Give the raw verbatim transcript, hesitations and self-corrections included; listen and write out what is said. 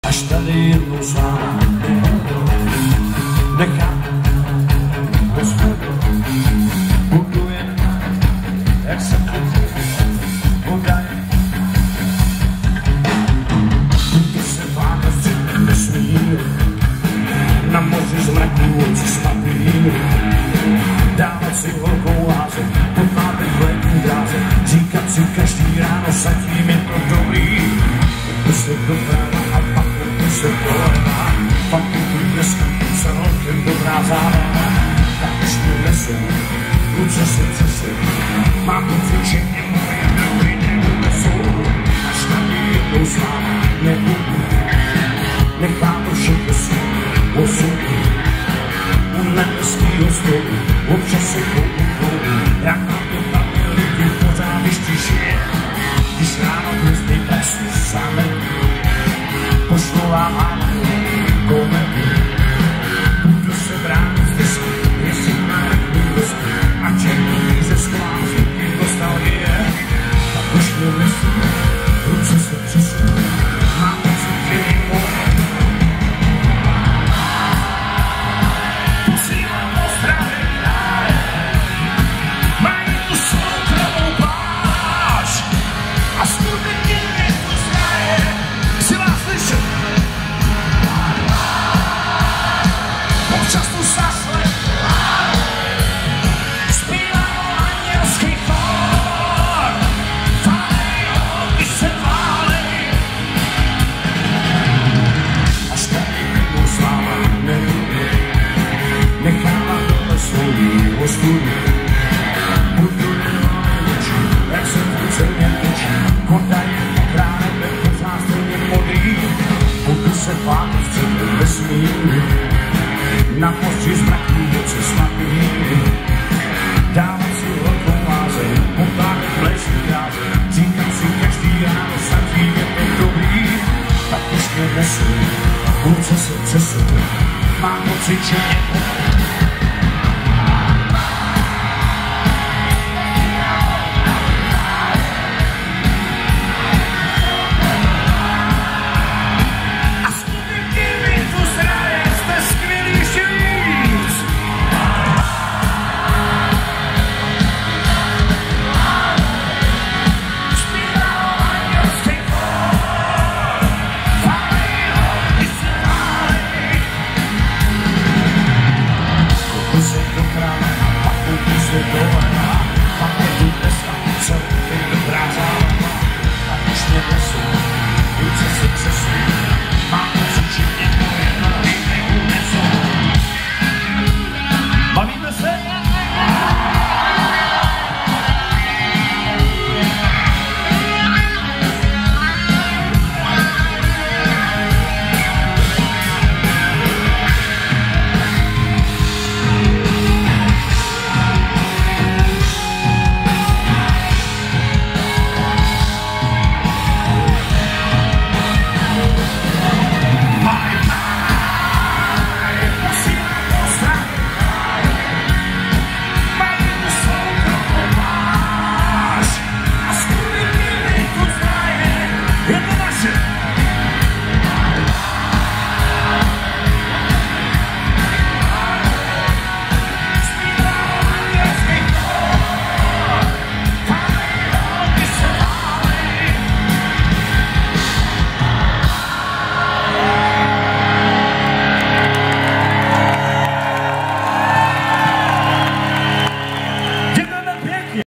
až tady jednou s váma nechám bez budu jen, jak se voda je. Budu se vádat v černém vesmíru, na moři z mraků oči z papíru, dávat si horkou láze, podmátek v letní dráze, říkat si každý ráno, zatím je to dobrý. Budu se doprava a pak budu se doleva, pak budu dneska celkem dobrá zábava. Tak už mi nesou, ruce se přesou, mám pocit, že mě moje nohy neunesou, až tady jednou s váma nebudu, nechám to všechno si osudu. U nebeskýho stolu občas se kouknou, jak mám to tady lidi pořád vyštíží. Když ráno hvězdy prací same, pošlu vám mámu komentu. Budu se bránit z disky, jestli na milosti, a černý ze sklán zvyky nostalgie. Tak už mě nesou, ruce se přesou, mám pocit, že je moje. Posílám ozdravy, mají tu soukromou pláž a skutečně mě to zraje. Chci vás slyšet. Občas tu sasle zpívám o andělský chor, válej, když se válej. Až tady jednou s váma nebudu, nechávám dole svou ostudu. Budu jenom největší, jak se v celém točí, voda je mokrá, nebe pořád stejně modrý. Budu se pátat v celém vesmíru, na moři z mraků oči z papíru, dávat si horkou láze, potáhnout blesky dráze, říkat si každý ráno, zatím je to dobrý. Tak už mě nesou, ruce se přesou, mám pocit, že mě